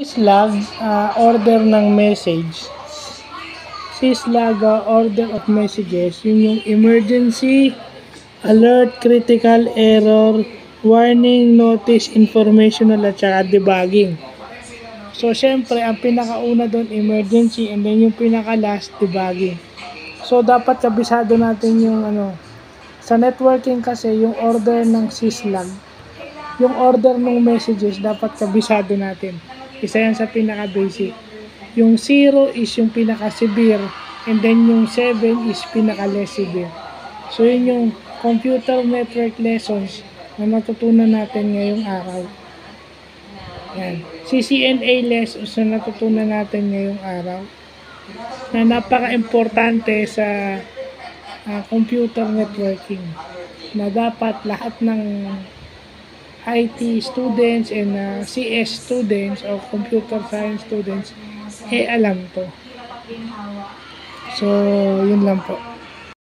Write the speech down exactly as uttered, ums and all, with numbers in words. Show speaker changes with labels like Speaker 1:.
Speaker 1: Syslag, ah, order ng message. Syslag, ah, order of messages. Yun yung emergency, alert, critical, error, warning, notice, informational, at saka debugging. So, syempre, ang pinakauna doon, emergency, and then yung pinaka-last, debugging. So, dapat kabisado natin yung ano, sa networking kasi, yung order ng syslag, yung order ng messages, dapat kabisado natin. Isa yan sa pinaka-basic. Yung zero is yung pinaka-severe, and then yung seven is pinaka-less severe. So, yun yung computer network lessons na natutunan natin ngayong araw. Yan. C C N A lessons na natutunan natin ngayong araw na napaka-importante sa uh, computer networking na dapat lahat ng I T students and uh, C S students or computer science students eh alam to. So, yun lang po.